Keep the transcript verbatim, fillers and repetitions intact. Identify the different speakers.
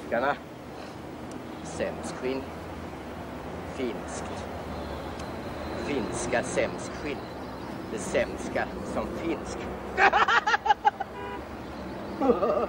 Speaker 1: Svenskarna. Sämskskinn. Finskt. Finska sämskskinn. Det sämska som finsk.